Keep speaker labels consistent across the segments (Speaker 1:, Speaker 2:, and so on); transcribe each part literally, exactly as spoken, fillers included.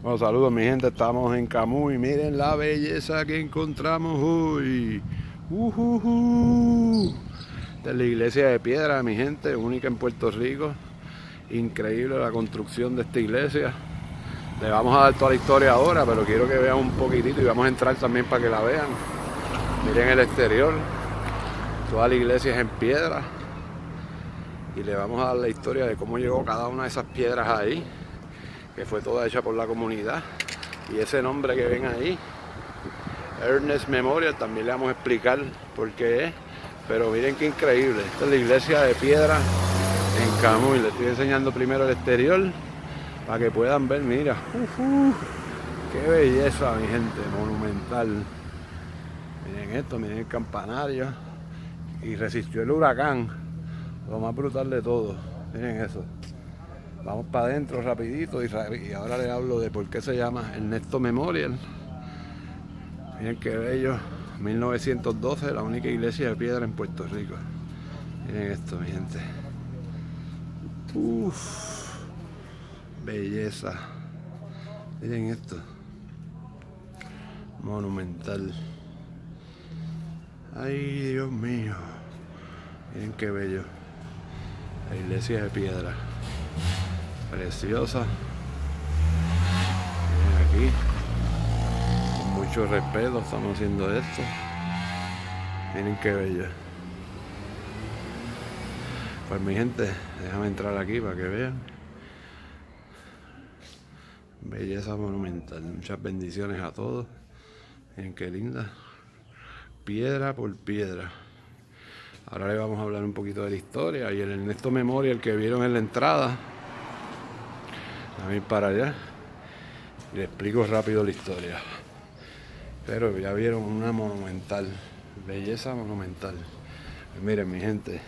Speaker 1: Bueno, saludos mi gente, estamos en Camuy. Miren la belleza que encontramos hoy. Uh, uh, uh. Esta es la iglesia de piedra, mi gente, única en Puerto Rico. Increíble la construcción de esta iglesia. Le vamos a dar toda la historia ahora, pero quiero que vean un poquitito y vamos a entrar también para que la vean. Miren el exterior. Toda la iglesia es en piedra. Y le vamos a dar la historia de cómo llegó cada una de esas piedras ahí, que fue toda hecha por la comunidad. Y ese nombre que ven ahí, Ernest Memorial, también le vamos a explicar por qué es. Pero miren qué increíble. Esta es la iglesia de piedra en Camuy. Les estoy enseñando primero el exterior para que puedan ver. Mira, uh, uh, qué belleza, mi gente, monumental. Miren esto, miren el campanario. Y resistió el huracán, lo más brutal de todo. Miren eso. Vamos para adentro rapidito y, y ahora les hablo de por qué se llama Ernesto Memorial. Miren qué bello. mil novecientos doce, la única iglesia de piedra en Puerto Rico. Miren esto, mi gente. Uff, belleza. Miren esto. Monumental. Ay, Dios mío. Miren qué bello. La iglesia de piedra. Preciosa. Miren aquí. Con mucho respeto estamos haciendo esto. Miren qué bello. Pues mi gente, déjame entrar aquí para que vean. Belleza monumental. Muchas bendiciones a todos. Miren qué linda. Piedra por piedra. Ahora le vamos a hablar un poquito de la historia. Y el Ernesto Memorial que vieron en la entrada. Vamos a ir para allá. Y le explico rápido la historia. Pero ya vieron una monumental. Belleza monumental. Pues miren mi gente.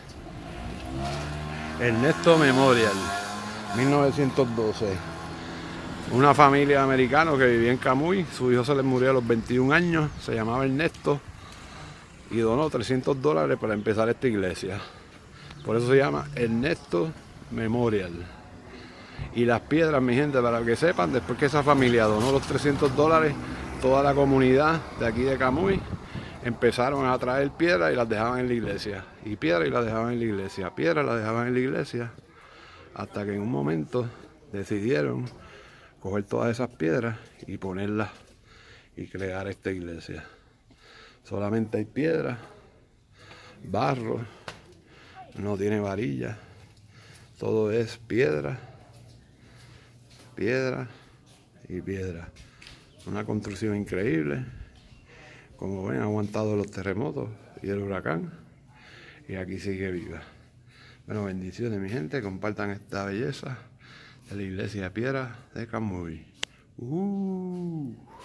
Speaker 1: Ernesto Memorial, mil novecientos doce. Una familia americana que vivía en Camuy. Su hijo se les murió a los veintiún años. Se llamaba Ernesto. Y donó trescientos dólares para empezar esta iglesia. Por eso se llama Ernesto Memorial. Y las piedras, mi gente, para que sepan, después que esa familia donó los trescientos dólares, toda la comunidad de aquí de Camuy empezaron a traer piedras y las dejaban en la iglesia. Y piedras y las dejaban en la iglesia. Piedras las dejaban en la iglesia. Hasta que en un momento decidieron coger todas esas piedras y ponerlas y crear esta iglesia. Solamente hay piedra, barro, no tiene varilla, todo es piedra, piedra y piedra. Una construcción increíble, como ven, ha aguantado los terremotos y el huracán, y aquí sigue viva. Bueno, bendiciones mi gente, compartan esta belleza de la iglesia de piedra de Camuy. Uh.